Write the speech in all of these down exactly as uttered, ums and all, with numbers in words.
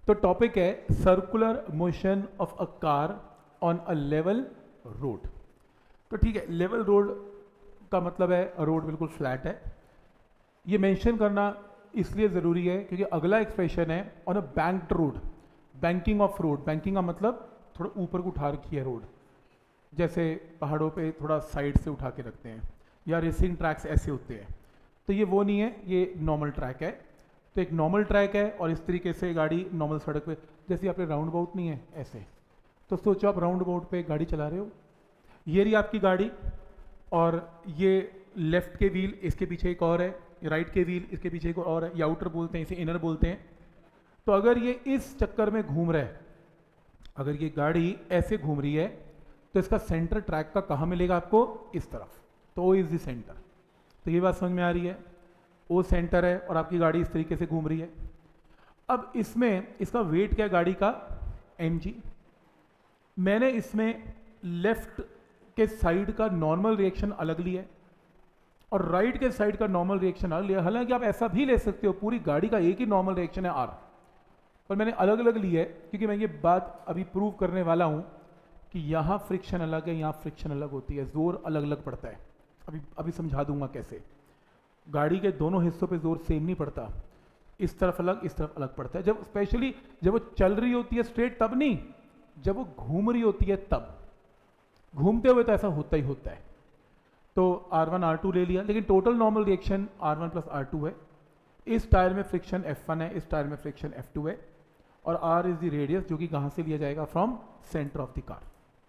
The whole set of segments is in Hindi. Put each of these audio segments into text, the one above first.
तो टॉपिक है circular motion of a car on a level road. तो ठीक है, लेवल रोड का मतलब है रोड बिल्कुल फ्लैट है। ये मेंशन करना इसलिए ज़रूरी है क्योंकि अगला एक्सप्रेशन है on a banked road. Banking of road, banking का मतलब थोड़ा ऊपर को उठा रखी है रोड, जैसे पहाड़ों पे थोड़ा साइड से उठा के रखते हैं, या रेसिंग ट्रैक्स ऐसे होते हैं। तो ये वो नहीं है, ये नॉर्मल ट्रैक है। तो एक नॉर्मल ट्रैक है और इस तरीके से गाड़ी नॉर्मल सड़क पे, जैसे आपने राउंड अबाउट नहीं है ऐसे, तो सोचो आप राउंड अबाउट पे गाड़ी चला रहे हो, ये रही आपकी गाड़ी, और ये लेफ्ट के व्हील, इसके पीछे एक और है, राइट के व्हील इसके पीछे एक और है, ये आउटर बोलते हैं, इसे इनर बोलते हैं। तो अगर ये इस चक्कर में घूम रहा है, अगर ये गाड़ी ऐसे घूम रही है, तो इसका सेंटर ट्रैक का कहाँ मिलेगा आपको? इस तरफ। तो ओ इज द सेंटर। तो ये बात समझ में आ रही है, ओ सेंटर है और आपकी गाड़ी इस तरीके से घूम रही है। अब इसमें इसका वेट क्या है गाड़ी का? M G. मैंने इसमें लेफ्ट के साइड का नॉर्मल रिएक्शन अलग लिया है और राइट के साइड का नॉर्मल रिएक्शन अलग लिया। हालांकि आप ऐसा भी ले सकते हो, पूरी गाड़ी का एक ही नॉर्मल रिएक्शन है आर, पर मैंने अलग अलग लिया है क्योंकि मैं ये बात अभी प्रूव करने वाला हूं कि यहाँ फ्रिक्शन अलग है, यहाँ फ्रिक्शन अलग होती है, जोर अलग अलग पड़ता है। अभी अभी समझा दूंगा कैसे। गाड़ी के दोनों हिस्सों पे जोर सेम नहीं पड़ता, इस तरफ अलग इस तरफ अलग पड़ता है। जब स्पेशली जब वो चल रही होती है स्ट्रेट तब नहीं, जब वो घूम रही होती है तब। घूमते हुए तो ऐसा होता ही होता है। तो आर वन आर टू ले लिया, लेकिन total normal reaction R one plus R two है। इस टायर में फ्रिक्शन एफ वन है, इस टायर में फ्रिक्शन एफ टू है, और आर इज द रेडियस जो कि कहां से लिया जाएगा? From centre of the car.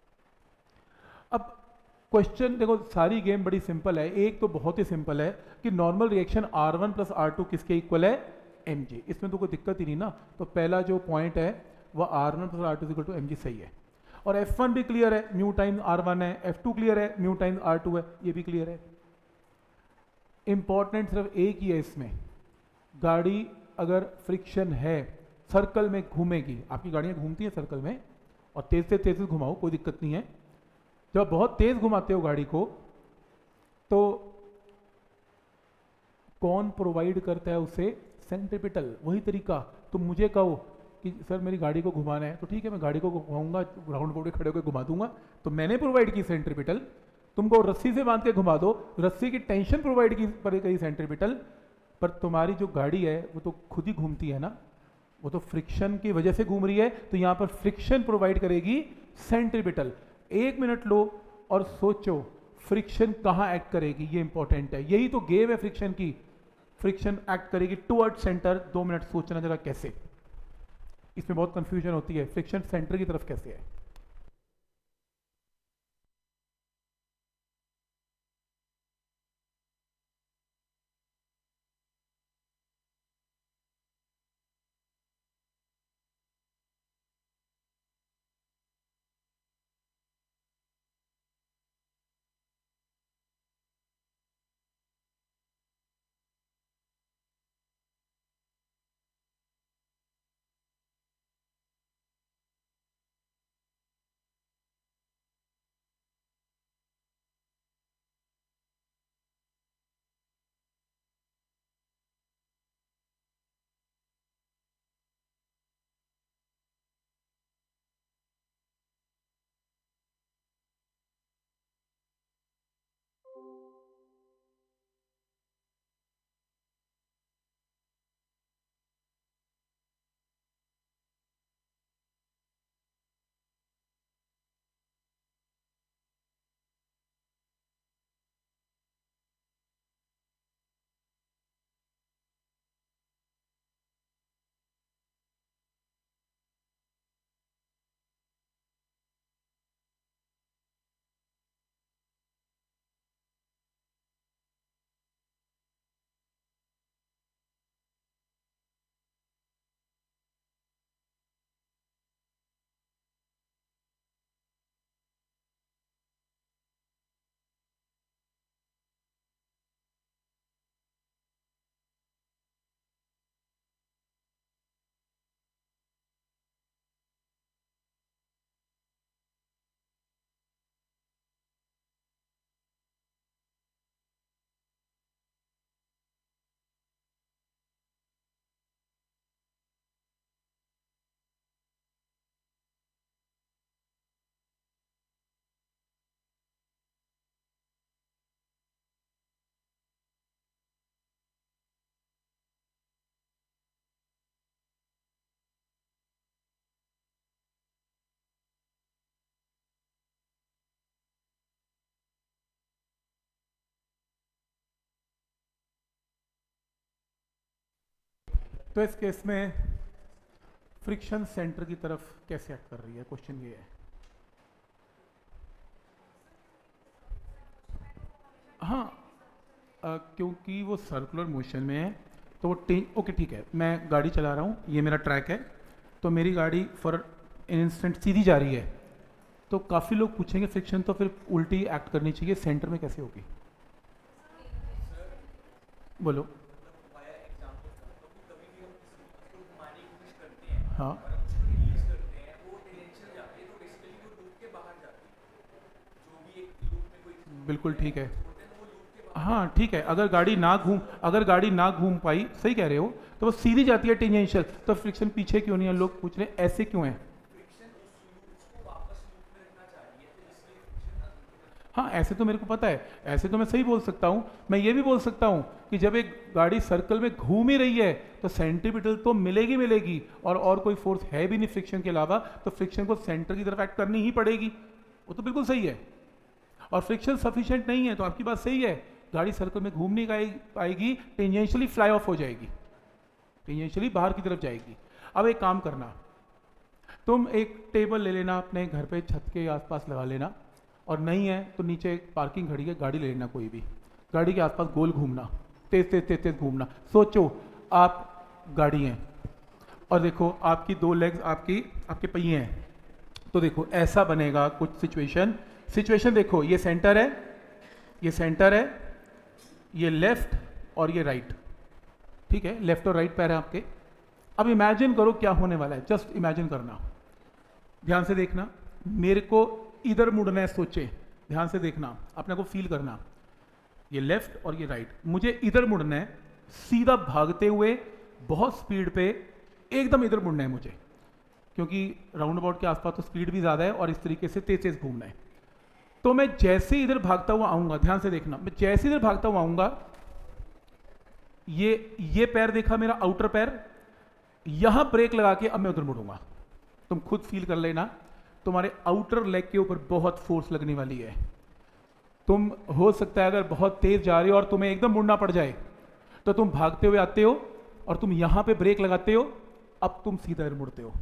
अब क्वेश्चन देखो, सारी गेम बड़ी सिंपल है। एक तो बहुत ही सिंपल है कि normal reaction R one plus R two किसके इक्वल है? M G. इसमें तो कोई दिक्कत ही नहीं ना। तो पहला जो पॉइंट है वह R one plus R two equal to M G सही है। और एफ वन भी क्लियर है, म्यू टाइम्स आर वन है, एफ टू क्लियर है, म्यू टाइम्स आर टू है, ये भी क्लियर है। इंपॉर्टेंट सिर्फ एक ही है इसमें, गाड़ी अगर फ्रिक्शन है, सर्कल में घूमेगी, आपकी गाड़ियां घूमती हैं सर्कल में, और तेज से तेज घुमाओ कोई दिक्कत नहीं है। जब बहुत तेज घुमाते हो गाड़ी को, तो कौन प्रोवाइड करता है उसे? सेंट्रिपिटल। वही तरीका, तुम मुझे कहो कि सर मेरी गाड़ी को घुमाना है, तो ठीक है मैं गाड़ी को घुमाऊंगा, राउंड बोर्ड खड़े होकर घुमा दूंगा, तो मैंने प्रोवाइड की सेंट्रिपिटल। तुमको रस्सी से बांध के घुमा दो, रस्सी की टेंशन प्रोवाइड की पर गई सेंट्रिपिटल, पर तुम्हारी जो गाड़ी है वो तो खुद ही घूमती है ना, वो तो फ्रिक्शन की वजह से घूम रही है। तो यहां पर फ्रिक्शन प्रोवाइड करेगी सेंट्रिपिटल। एक मिनट लो और सोचो फ्रिक्शन कहां एक्ट करेगी, ये इंपॉर्टेंट है। यही तो गेम है फ्रिक्शन की। फ्रिक्शन एक्ट करेगी टुवर्ड सेंटर। दो मिनट सोचना जरा कैसे, इसमें बहुत कंफ्यूजन होती है, फ्रिक्शन सेंटर की तरफ कैसे है। तो इस केस में फ्रिक्शन सेंटर की तरफ कैसे एक्ट कर रही है, क्वेश्चन ये है। हाँ, आ, क्योंकि वो सर्कुलर मोशन में है तो वो टी ओके ठीक है, मैं गाड़ी चला रहा हूँ, ये मेरा ट्रैक है, तो मेरी गाड़ी फॉर इन इंस्टेंट सीधी जा रही है, तो काफ़ी लोग पूछेंगे फ्रिक्शन तो फिर उल्टी एक्ट करनी चाहिए, सेंटर में कैसे होगी? बोलो। हाँ बिल्कुल ठीक है। हाँ ठीक है, अगर गाड़ी ना घूम अगर गाड़ी ना घूम पाई, सही कह रहे हो, तो वो सीधी जाती है टेंजेंशियल, तो फ्रिक्शन पीछे क्यों नहीं है? लोग पूछ रहे हैं ऐसे क्यों है। हाँ ऐसे तो मेरे को पता है, ऐसे तो मैं सही बोल सकता हूँ। मैं ये भी बोल सकता हूँ कि जब एक गाड़ी सर्कल में घूम ही रही है तो सेंट्रीपिटल तो मिलेगी मिलेगी और और कोई फोर्स है भी नहीं फ्रिक्शन के अलावा, तो फ्रिक्शन को सेंटर की तरफ एक्ट करनी ही पड़ेगी। वो तो बिल्कुल सही है। और फ्रिक्शन सफिशिएंट नहीं है तो आपकी बात सही है, गाड़ी सर्कल में घूम नहीं पाएगी, टेंजेंशियली फ्लाई ऑफ हो जाएगी, टेंजेंशियली बाहर की तरफ जाएगी। अब एक काम करना, तुम एक टेबल ले लेना अपने घर पे छत के आसपास लगा लेना, और नहीं है तो नीचे एक पार्किंग खड़ी है, गाड़ी ले लेना कोई भी, गाड़ी के आसपास गोल घूमना, तेज तेज तेज तेज घूमना। सोचो आप गाड़ी हैं और देखो आपकी दो लेग्स आपकी आपके पहिए हैं, तो देखो ऐसा बनेगा कुछ सिचुएशन। सिचुएशन देखो, ये सेंटर है, ये सेंटर है, ये लेफ्ट और ये राइट, ठीक है, लेफ्ट और राइट पैर है आपके। अब इमेजिन करो क्या होने वाला है, जस्ट इमेजिन करना, ध्यान से देखना, मेरे को इधर मुड़ना है, सोचे, ध्यान से देखना, अपने को फील करना, ये लेफ्ट और ये राइट, मुझे इधर मुड़ना है, सीधा भागते हुए बहुत स्पीड पे एकदम इधर मुड़ना है मुझे, क्योंकि राउंड अबाउट के आसपास तो स्पीड भी ज़्यादा है और इस तरीके से तेज तेज घूमना है। तो मैं जैसे इधर भागता हुआ आऊंगा, ध्यान से देखना, मैं जैसे इधर भागता हुआ आऊंगा, ये ये पैर देखा मेरा आउटर पैर, यहां ब्रेक लगा के अब मैं उधर मुड़ूंगा। तुम खुद फील कर लेना, तुम्हारे आउटर लेग के ऊपर बहुत फोर्स लगने वाली है। तुम हो सकता है अगर बहुत तेज जा रहे हो और तुम्हें एकदम मुड़ना पड़ जाए, तो तुम भागते हुए आते हो और तुम यहां पे ब्रेक लगाते हो, अब तुम सीधा मुड़ते हो।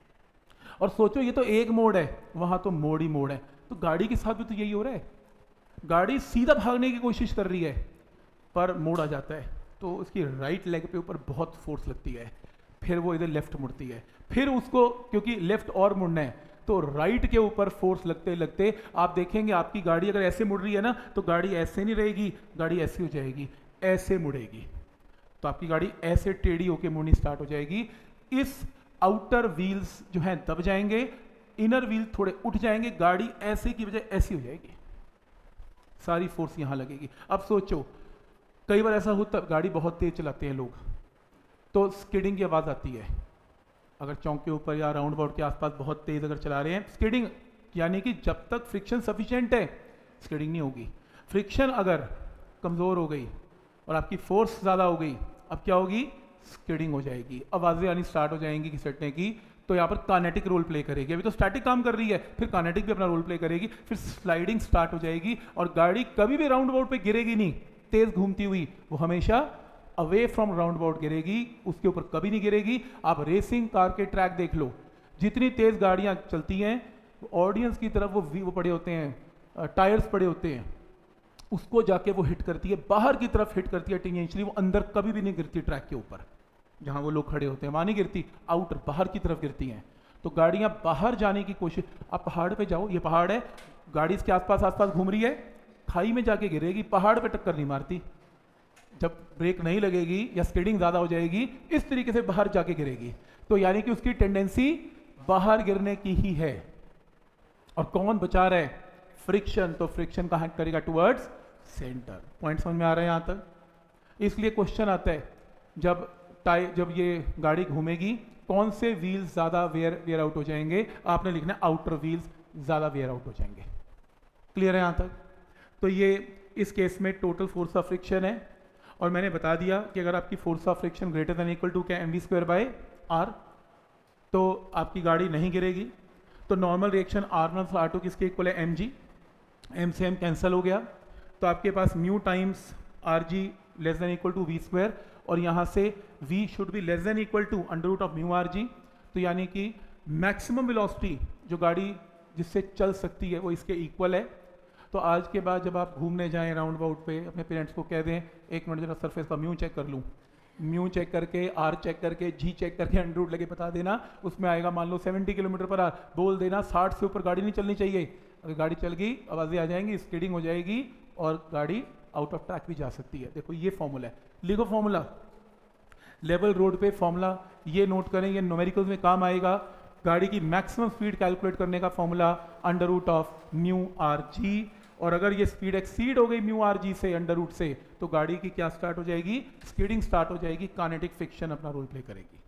और सोचो ये तो एक मोड़ है, वहां तो मोड़ ही मोड़ है, तो गाड़ी के साथ भी तो यही हो रहा है, गाड़ी सीधा भागने की कोशिश कर रही है पर मोड़ आ जाता है, तो उसकी राइट लेग पे ऊपर बहुत फोर्स लगती है, फिर वो इधर लेफ्ट मुड़ती है, फिर उसको क्योंकि लेफ्ट और मुड़ना है तो राइट के ऊपर फोर्स लगते लगते आप देखेंगे आपकी गाड़ी अगर ऐसे मुड़ रही है ना, तो गाड़ी ऐसे नहीं रहेगी, गाड़ी ऐसे हो जाएगी, ऐसे मुड़ेगी, तो आपकी गाड़ी ऐसे टेढ़ी होकर मुड़नी स्टार्ट हो जाएगी। इस आउटर व्हील्स जो हैं दब जाएंगे, इनर व्हील थोड़े उठ जाएंगे, गाड़ी ऐसे की बजाय ऐसी हो जाएगी, सारी फोर्स यहां लगेगी। अब सोचो कई बार ऐसा होता है गाड़ी बहुत तेज चलाते हैं लोग, तो स्किडिंग की आवाज आती है, अगर चौक के ऊपर या राउंड अबाउट के आसपास बहुत तेज अगर चला रहे हैं, स्किडिंग, यानी कि जब तक फ्रिक्शन सफिशिएंट है स्किडिंग नहीं होगी। फ्रिक्शन अगर कमजोर हो गई और आपकी फोर्स ज्यादा हो गई, अब क्या होगी, स्किडिंग हो जाएगी, आवाजें आनी स्टार्ट हो जाएंगी घिसटने की, तो यहाँ पर कानेटिक रोल प्ले करेगी। अभी तो स्टैटिक काम कर रही है, फिर कानेटिक भी अपना रोल प्ले करेगी, फिर स्लाइडिंग स्टार्ट हो जाएगी और गाड़ी कभी भी राउंड अबाउट पे गिरेगी नहीं, तेज घूमती हुई, वो हमेशा अवे फ्रॉम राउंड अबाउट गिरेगी, उसके ऊपर कभी नहीं गिरेगी। आप रेसिंग कार के ट्रैक देख लो, जितनी तेज गाड़ियां चलती हैं, ऑडियंस की तरफ वो वो पड़े होते हैं, टायर्स पड़े होते हैं, उसको जाके वो हिट करती है, बाहर की तरफ हिट करती है टेंजेंशियली, वो अंदर कभी भी नहीं गिरती ट्रैक के ऊपर, जहां वो लोग खड़े होते हैं वहां नहीं गिरती, आउटर बाहर की तरफ गिरती हैं। तो गाड़ियां बाहर जाने की कोशिश, आप पहाड़ पे जाओ, ये पहाड़ है, गाड़ी इसके आसपास आसपास घूम रही है, खाई में जाके गिरेगी, पहाड़ पे टक्कर नहीं मारती, जब ब्रेक नहीं लगेगी या स्किडिंग ज्यादा हो जाएगी इस तरीके से बाहर जाके गिरेगी, तो यानी कि उसकी टेंडेंसी बाहर गिरने की ही है। और कौन बचा रहा है, फ्रिक्शन, तो फ्रिक्शन कहां करेगा, टुवर्ड्स सेंटर। पॉइंट समझ में आ रहे हैं यहां तक? इसलिए क्वेश्चन आता है जब टाइ जब ये गाड़ी घूमेगी कौन से व्हील्स ज्यादा वेयर वेयर आउट हो जाएंगे, आपने लिखना है आउटर व्हील्स ज्यादा वेयर आउट हो जाएंगे। क्लियर है यहां तक? तो ये इस केस में टोटल फोर्स ऑफ फ्रिक्शन है, और मैंने बता दिया कि अगर आपकी force of friction greater than equal to क्या, M V square by R, तो आपकी गाड़ी नहीं गिरेगी। तो normal reaction R one R two किसके इक्वल है, एम जी, एम से एम कैंसिल हो गया, तो आपके पास mu times R G less than equal to V square, और यहाँ से v should be less than equal to under root of mu R G. तो यानी कि मैक्सिमम वेलोसिटी जो गाड़ी जिससे चल सकती है वो इसके इक्वल है। तो आज के बाद जब आप घूमने जाएं राउंड अबाउट पे, अपने पेरेंट्स को कह दें एक मिनट जरा सरफेस का म्यू चेक कर लूँ, म्यू चेक करके, आर चेक करके, जी चेक करके अंडर रूट लेके बता देना, उसमें आएगा मान लो सत्तर किलोमीटर पर आवर। बोल देना साठ से ऊपर गाड़ी नहीं चलनी चाहिए। अगर गाड़ी चल गई आवाज़ें आ जाएंगी, स्कीडिंग हो जाएगी और गाड़ी आउट ऑफ ट्रैक भी जा सकती है। देखो ये फॉर्मूला है, लिखो फॉर्मूला लेवल रोड पे फॉर्मूला ये नोट करें, ये न्यूमेरिकल्स में काम आएगा। गाड़ी की मैक्सिमम स्पीड कैलकुलेट करने का formula under root of mu R G, और अगर ये स्पीड एक्सीड हो गई म्यू आर जी से अंडर रूट से, तो गाड़ी की क्या स्टार्ट हो जाएगी, स्कीडिंग स्टार्ट हो जाएगी, काइनेटिक फ्रिक्शन अपना रोल प्ले करेगी।